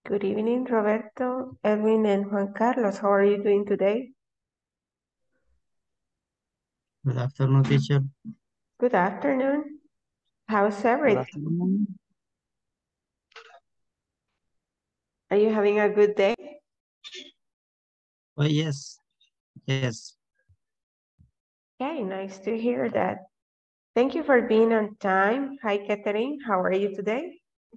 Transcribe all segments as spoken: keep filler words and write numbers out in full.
Good evening, Roberto, Edwin, and Juan Carlos. How are you doing today? Good afternoon, teacher. Good afternoon. How's Good everything? afternoon. Are you having a good day? Oh, yes, yes. Okay, nice to hear that. Thank you for being on time. Hi, Catherine. How are you today?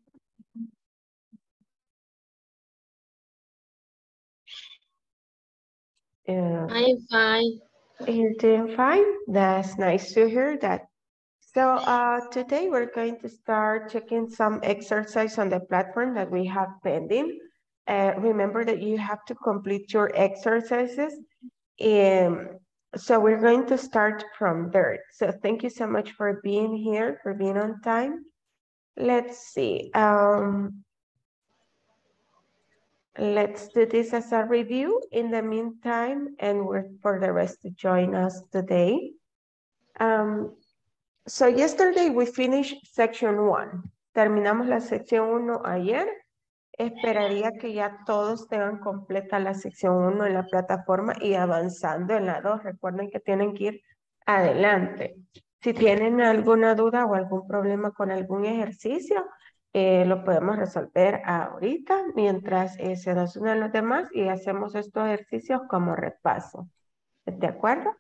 Uh, I'm fine. you're doing fine. That's nice to hear that. So uh, today we're going to start checking some exercise on the platform that we have pending. Uh, remember that you have to complete your exercises. Um, so we're going to start from there. So thank you so much for being here, for being on time. Let's see. Um, let's do this as a review in the meantime and wait for the rest to join us today. Um, So yesterday we finished section one. Terminamos la sección uno ayer. Esperaría que ya todos tengan completa la sección uno en la plataforma y avanzando en la dos. Recuerden que tienen que ir adelante. Si tienen alguna duda o algún problema con algún ejercicio, eh, lo podemos resolver ahorita mientras eh, se nos unen los demás y hacemos estos ejercicios como repaso. ¿De acuerdo?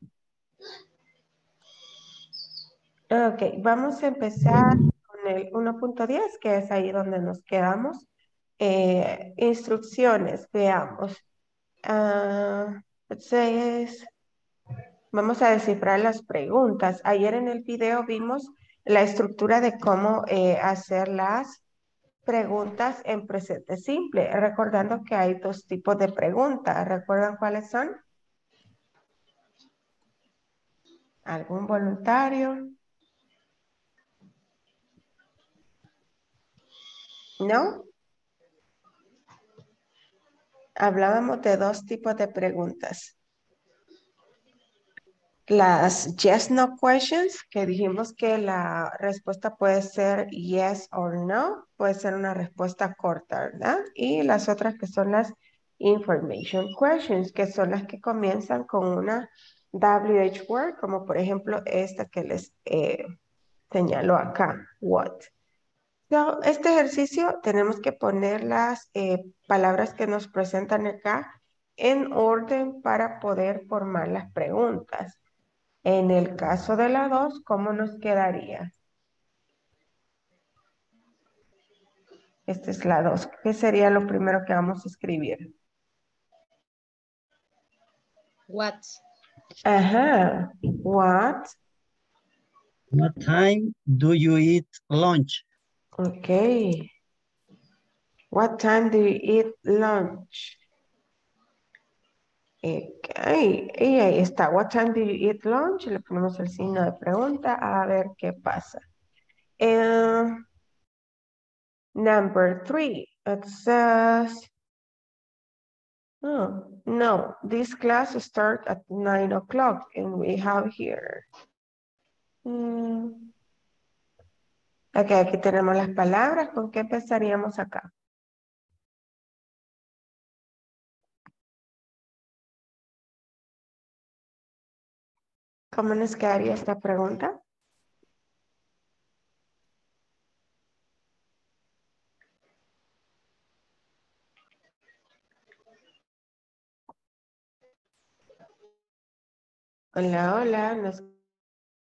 Ok, vamos a empezar con el uno punto diez, que es ahí donde nos quedamos. Eh, instrucciones, veamos. Ah, entonces, vamos a descifrar las preguntas. Ayer en el video vimos la estructura de cómo eh, hacer las preguntas en presente simple, recordando que hay dos tipos de preguntas. ¿Recuerdan cuáles son? ¿Algún voluntario? ¿No? Hablábamos de dos tipos de preguntas. Las yes, no questions, que dijimos que la respuesta puede ser yes or no, puede ser una respuesta corta, ¿verdad? Y las otras que son las information questions, que son las que comienzan con una W H word, como por ejemplo esta que les eh, señalo acá, what. So, este ejercicio tenemos que poner las eh, palabras que nos presentan acá en orden para poder formar las preguntas. En el caso de la dos, ¿cómo nos quedaría? Esta es la dos. ¿Qué sería lo primero que vamos a escribir? What? Ajá. What? What time do you eat lunch? Ok. What time do you eat lunch? Ok. Y ahí está. What time do you eat lunch? Le ponemos el signo de pregunta a ver qué pasa. Eh, number three. It says... Oh, no, this class starts at nine o'clock and we have here. Mm. Ok, aquí tenemos las palabras. ¿Con qué empezaríamos acá? ¿Cómo nos quedaría esta pregunta? Hola, hola, ¿nos